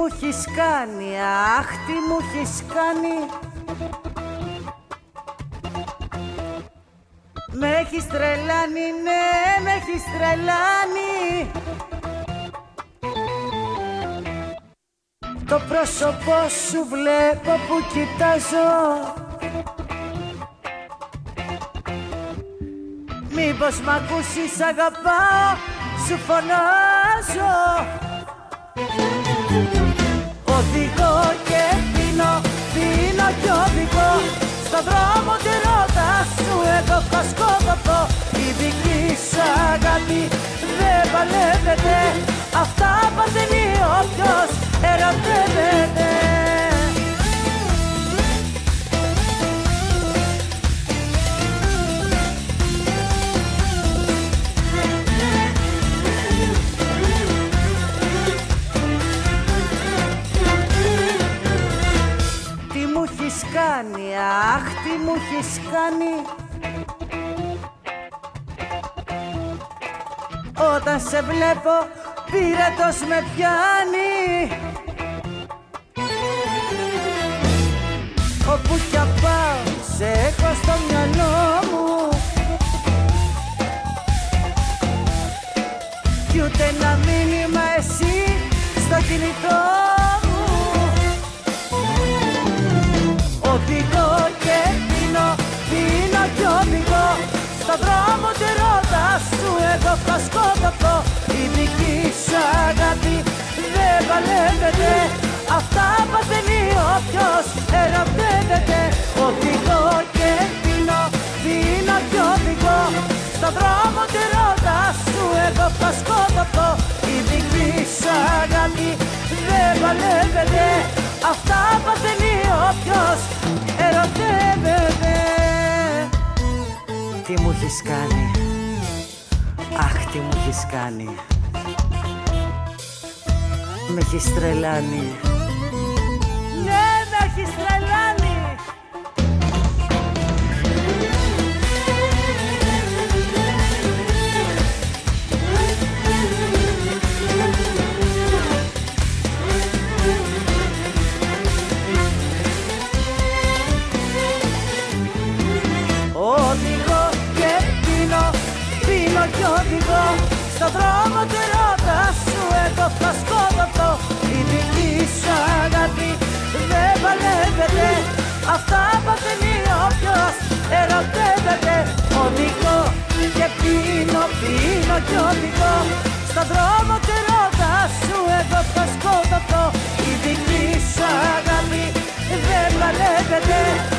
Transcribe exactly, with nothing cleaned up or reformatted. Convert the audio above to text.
έχεις κάνει, αχ τι μου έχεις κάνει. Με έχεις τρελάνει, ναι, με έχεις τρελάνει. Το πρόσωπό σου βλέπω που κοιτάζω. Μήπως μ' ακούσεις, αγαπάω, σου φωνάζω. Οδηγώ και πίνω, πίνω κι οδηγώ. Στον δρόμο τη ρότα σου έχω χασκόδοπο. Η δική σου αγάπη δεν παλεύεται. Αυτά παθαίνει όποιος ερωτεύεται. Τι μου έχεις κάνει, αχ τι μου έχεις κάνει. Όταν σε βλέπω πυρετός με πιάνει. Όπου κι αν πάω σε έχω στο μυαλό μου. Κι ούτε ένα μήνυμα εσύ στο κινητό μου. Οδηγώ και πίνω, πίνω κι οδηγώ. Στον δρόμο τη ρότα σου έχω χασκόδοπο. Η δική σου αγάπη δεν παλεύεται. Αυτά παθαίνει όποιος ερωτεύεται. Οδηγώ και πίνω, πίνω κι οδηγώ. Στον δρόμο τη ρότα σου έχω χασκόδοπο. Η δική σου αγάπη δεν παλεύεται. Αυτά παθαίνει όποιος ερωτεύεται. Τι μου έχεις κάνει, αχ τι μου έχεις κάνει. Με έχεις τρελάνει, ναι με έχεις τρελάνει. Οδηγώ και πίνω, πίνω κι οδηγώ. Στον δρόμο τη ρότα σου έχω χασκόδοπο. Η δική σου αγάπη δεν παλεύεται. Αυτά παθαίνει όποιος ερωτεύεται. Οδηγώ και πίνω, πίνω κι οδηγώ. Στον δρόμο τη ρότα σου έχω χασκόδοπο. Η δική σου αγάπη δεν παλεύεται.